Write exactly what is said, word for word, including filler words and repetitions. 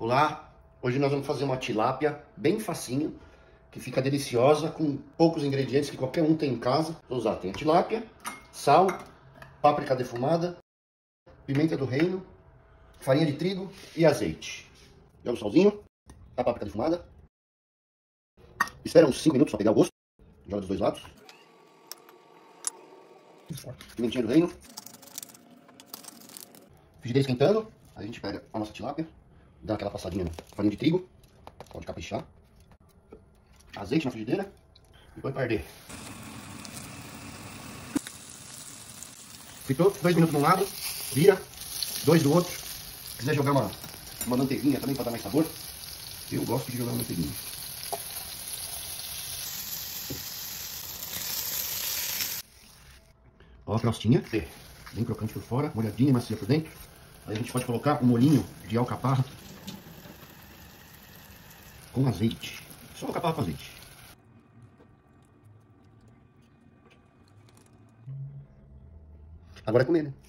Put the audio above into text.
Olá, hoje nós vamos fazer uma tilápia bem facinho, que fica deliciosa, com poucos ingredientes que qualquer um tem em casa. Vou usar, tem a tilápia, sal, páprica defumada, pimenta do reino, farinha de trigo e azeite. Joga o salzinho, a páprica defumada, espera uns cinco minutos para pegar o gosto, joga dos dois lados, pimentinha do reino, frigideira esquentando, aí a gente pega a nossa tilápia, dá aquela passadinha na farinha de trigo, pode caprichar, azeite na frigideira e põe para arder. Fritou dois minutos de um lado, vira, dois do outro. Se quiser jogar uma, uma manteiguinha também para dar mais sabor, eu gosto de jogar uma manteiguinha. Ó a crostinha, bem crocante por fora, molhadinha e macia por dentro. Aí a gente pode colocar um molhinho de alcaparra com azeite. Só alcaparra com azeite. Agora é comer, né?